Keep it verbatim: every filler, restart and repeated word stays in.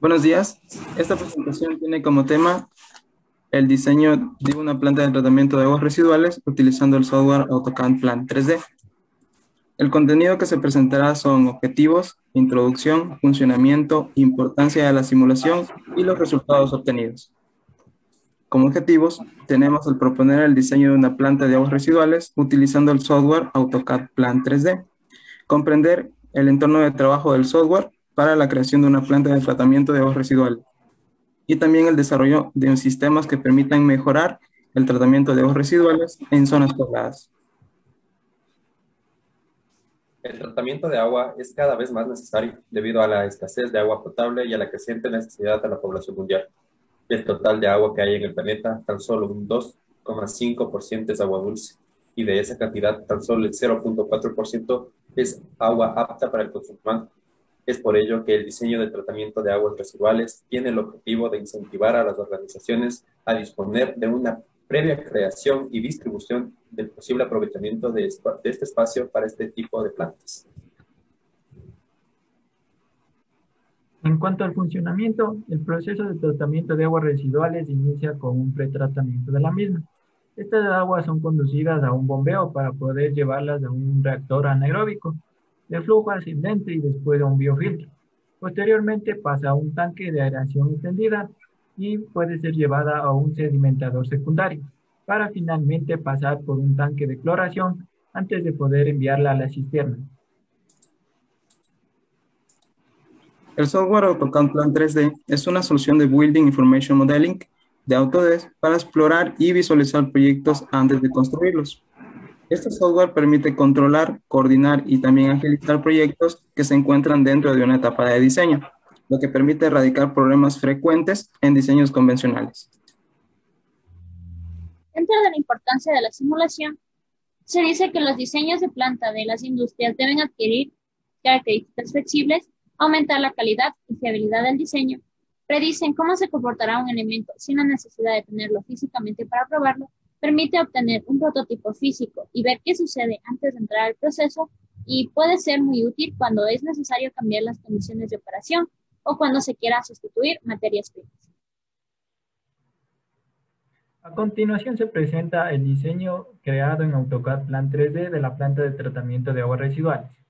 Buenos días. Esta presentación tiene como tema el diseño de una planta de tratamiento de aguas residuales utilizando el software AutoCAD Plan tres D. El contenido que se presentará son objetivos, introducción, funcionamiento, importancia de la simulación y los resultados obtenidos. Como objetivos, tenemos el proponer el diseño de una planta de aguas residuales utilizando el software AutoCAD Plan tres D. Comprender el entorno de trabajo del software para la creación de una planta de tratamiento de aguas residuales. Y también el desarrollo de sistemas que permitan mejorar el tratamiento de aguas residuales en zonas pobladas. El tratamiento de agua es cada vez más necesario debido a la escasez de agua potable y a la creciente necesidad de la población mundial. Del total de agua que hay en el planeta, tan solo un dos coma cinco por ciento es agua dulce, y de esa cantidad, tan solo el cero punto cuatro por ciento es agua apta para el consumo humano. Es por ello que el diseño de tratamiento de aguas residuales tiene el objetivo de incentivar a las organizaciones a disponer de una previa creación y distribución del posible aprovechamiento de, de este espacio para este tipo de plantas. En cuanto al funcionamiento, el proceso de tratamiento de aguas residuales inicia con un pretratamiento de la misma. Estas aguas son conducidas a un bombeo para poder llevarlas a un reactor anaeróbico de flujo ascendente y después a un biofiltro. Posteriormente pasa a un tanque de aireación extendida y puede ser llevada a un sedimentador secundario para finalmente pasar por un tanque de cloración antes de poder enviarla a la cisterna. El software AutoCAD Plan tres D es una solución de Building Information Modeling de Autodesk para explorar y visualizar proyectos antes de construirlos. Este software permite controlar, coordinar y también agilizar proyectos que se encuentran dentro de una etapa de diseño, lo que permite erradicar problemas frecuentes en diseños convencionales. Dentro de la importancia de la simulación, se dice que los diseños de planta de las industrias deben adquirir características flexibles, aumentar la calidad y fiabilidad del diseño, predicen cómo se comportará un elemento sin la necesidad de tenerlo físicamente para probarlo, permite obtener un prototipo físico y ver qué sucede antes de entrar al proceso, y puede ser muy útil cuando es necesario cambiar las condiciones de operación o cuando se quiera sustituir materias primas. A continuación se presenta el diseño creado en AutoCAD Plan tres D de la planta de tratamiento de aguas residuales.